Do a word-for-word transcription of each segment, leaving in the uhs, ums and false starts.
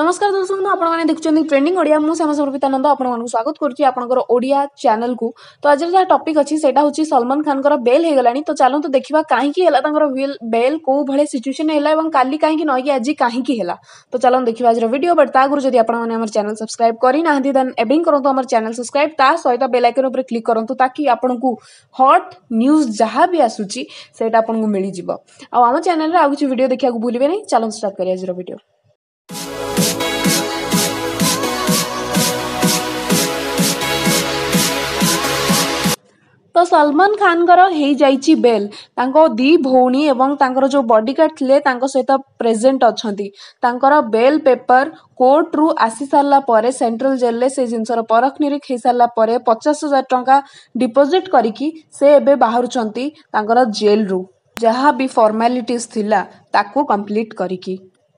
नमस्कार दर्शक बंधु आपने देखुं ट्रेंडिंग ओडिया मु श्याम समर्पितानंद आपको स्वागत करुच्ची आपंकर ओडिया चैनल को। तो आज जहाँ टॉपिक अच्छी से सलमान खान बेल हो गलानी। तो चलते देखा कहीं बेल कौ भाई सिचुएशन है काली कहीं नई आज कहीं तो चलो देखिए आज वीडियो। बट आगुरी जब आपने चैनल सब्सक्राइब करना देन एवं करूँ आम चैनल सब्सक्राइब ता सहित बेल आइकन उपर क्लिक करूँ ताकि आपन को हॉट न्यूज जहाँ भी आसूची सेटा आपन को मिल जाव। आम चैनल आउ किसी वीडियो देखा भूलिए नहीं। चलो स्टार्ट करिए आज वीडियो। तो सलमान खान हो जाइछि बेल तांको दी भौणी एवं तांकर जो बॉडीगार्ड थिले तांको सहित प्रेजेंट अछंती। तांकर बेल पेपर कोर्ट रु आसी सारला परे सेंट्रल जेल ले से जिनसर परख निरीख हे सारला परे पचास हजार टंका डिपोजिट करिकी से एबे बाहरुचंती तांकर जेल रु जहाँ भी फॉर्मेलिटीज थिला ताको कंप्लीट करिकी।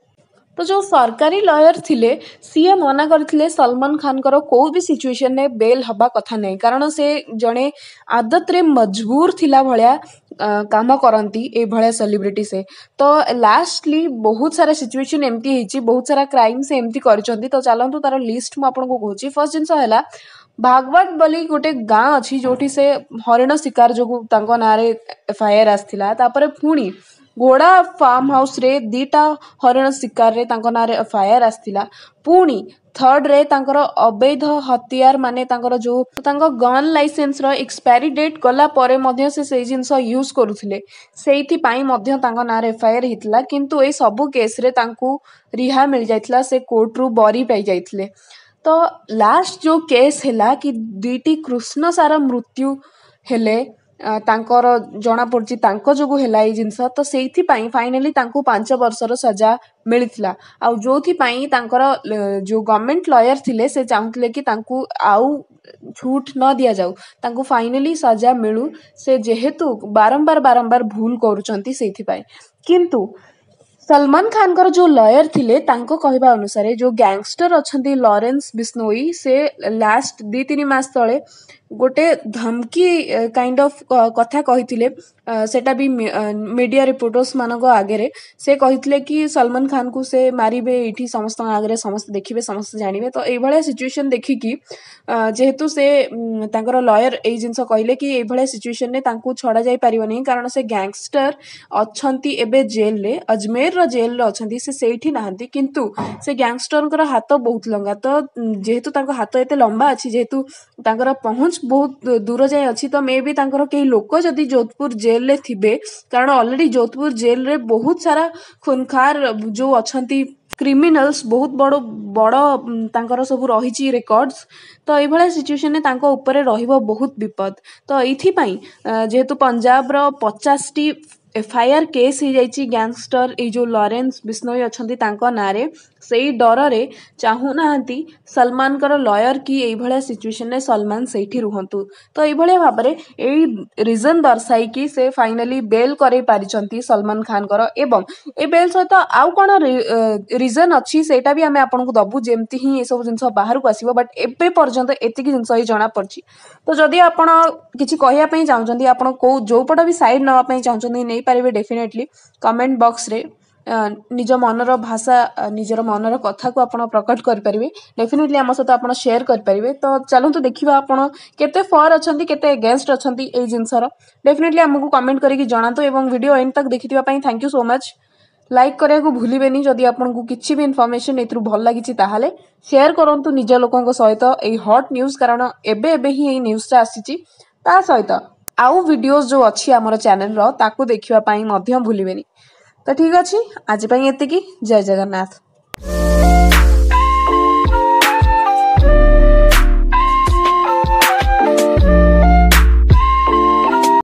तो जो सरकारी लॉयर थिले सीए मना करथिले सलमान खान करो कोई भी सिचुएशन ने बेल हबा कथा नहीं कारण से जड़े आदत रे मजबूर थिला भलिया काम करती ए भलिया सेलिब्रिटी से। तो लास्टली बहुत सारा सिचुएशन एमती हेची बहुत सारा क्राइम से एमती करचंती। तो चलंतु तार लिस्ट मु आपन को कहूची। फर्स्ट जिंस हैला भागवत बोली गोटे गाँ अच्छी जोठी से हरिण शिकार जो तांको नारे एफआईआर आसथिला। तापरे पुणी घोड़ा फार्म हाउस रे दीटा हरिण शिकार रे तांको नारे एफआईआर आसथिला। पुणी थर्ड रे तांकर अवैध हथियार माने तांकर जो तांको गन लाइसेंस रो एक्सपायरी डेट गला परे मध्य से से जिंस यूज करूथिले सेइथि पाई मध्य तांको नारे एफआईआर हितला। किंतु ए सब केस रे तांको रिहा मिल जाइतला से कोर्ट रु बरी पाई जाइतले। तो लास्ट जो केस हैला कि दुईटी कृष्ण सारा मृत्यु हेले तांकर जना पड़ची तांको जोगु हैला ए जिंस। तो सेइथि पाई फाइनली तांको पांच वर्षर सजा मिलितला। आ जोथि पाई तांकर जो गवर्नमेंट लॉयर थिले से चाहुतले कि तांको आउ छूट न दिया जाऊ तांको फाइनली सजा मिलू से जेहेतु बारंबार बारंबार भूल करूचंती सेइथि पाई। किंतु सलमान खान कर जो लॉयर थिले तांको कहबा अनुसार जो गैंगस्टर अछंती लॉरेंस बिश्नोई से लास्ट दी तीन मास तले गोटे धमकी काइंड ऑफ कथा कहिथिले सेटा भी मीडिया रिपोर्टर्स मानको आगे से कहिथिले कि सलमान खान को से मारिबे एठी समस्त आगे समस्त देखिबे समस्त जानिबे। तो ए भलिया सिचुएशन देखिकी जेहेतु से तांकर लॉयर ए जिंस कहले कि ए भलिया सिचुएशन ने तांको छड़ा जाई परिबो नहीं कारण से गैंगस्टर अछंती एबे जेल ले अजमेर रो जेल रे अछंती से सेठी नाहंती। किंतु से गैंगस्टर कर हाथ बहुत लंबा। तो जेहेतु तांको हाथ एते लंबा अछि जेहेतु तांकर पहुंच बहुत दूर जाए अच्छी तो मे भी तांकर कई लोक जदि जोधपुर जेल रे थिबे कारण ऑलरेडी जोधपुर जेल रे बहुत सारा खुनखार जो अछंती क्रिमिनल्स बहुत बड़ बड़ तांकर सब रही रेकॉर्ड्स। तो ये भाया सिचुएशन ने तांको ऊपर रहिबो बहुत विपद। तो एथि पई जेहेतु पंजाब रो पचास टी एफआईआर केस हो जाइछि गैंगस्टर ए जो लॉरेंस बिश्नोई अछंती तांको नारे सेई डर रे चाहू नाहंती सलमान कर लॉयर की ए भलिया सिचुएशन ने सलमान सेठी रुहंतु। तो ए भलिया भाबरे ए रीजन दर्शाई कि से फाइनली बेल करे पारिचंती सलमान खान कर एवं ए बेल सहित आउ कोन रीजन अछि सेटा भी हमें आपन को दबु जेमती ही ए सब जिंस बाहर को आसीबो। बट एबे पर्यंत एतिकी जिंस ही जणा पड़छि। तो जदि आपन किछि कहिया पई चाहउचंती आपन को जो पट भी साइड नवा पई चाहउचंती नै पारिबे डेफिनेटली कमेंट बॉक्स रे निज मनर भाषा निजर मनर कथा को आपण प्रकट कर परिबे। डेफिनेटली आम सहित आपण शेयर कर परिबे। तो चलंतु देखिबा आपण केते फॉर अछंती केते अगेंस्ट अछंती ए जिंसर डेफिनेटली हमकु कमेंट करके जणातो एवं वीडियो एंड तक देखिथिबा पई thank you so much. Like करिया को भूलिबेनी जदि आपन को किछि भी इन्फॉर्मेशन एथरु भल लागिछि ताहाले शेयर करंतु निज लोकन को सहित ए हॉट न्यूज़ कारण एबे एबे ही ए न्यूज़ ता आसीछि। ता सहित आउ वीडियोस जो अच्छी आमर चैनल रो ताको देखिबा पई मध्य भूलिबेनी। तो ठीक अछि आज पई एतिकी। जय जगन्नाथ।